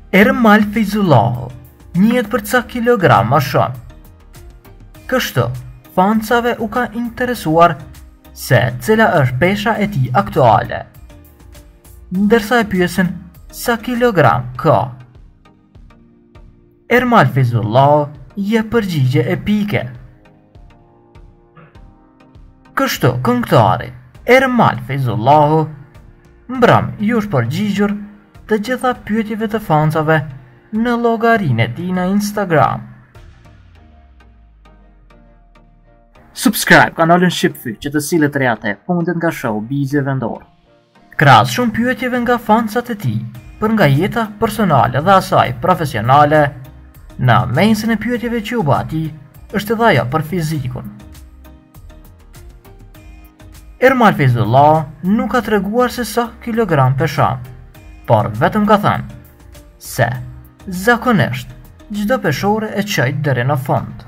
Ermal Feyzullahu njihet për ca kilogram më shumë. Kështu, fansave u ka interesuar se cila është pesha e tij aktuale, ndërsa e pyesin sa kilogram ka. Ermal Feyzullahu jep përgjigje epike. Kështu, këngëtari Ermal Feyzullahu mbram ju është përgjigjur të gjitha pyetjeve të fansave në llogarinë e tij në Instagram. Subscribe kanalin Shqipfy që të sillet reate fundet nga showbizi vendor. Krahas shumë pyetjeve nga fansat e tij për nga jeta personale dhe asaj profesionale, në mesin e pyetjeve që u bë atij është edhe ajo për fizikun. Ermal Feyzullahu nuk ka treguar se sa kilogram peshon, por vetëm ka thënë se zakonisht çdo peshore e çoj deri në fund.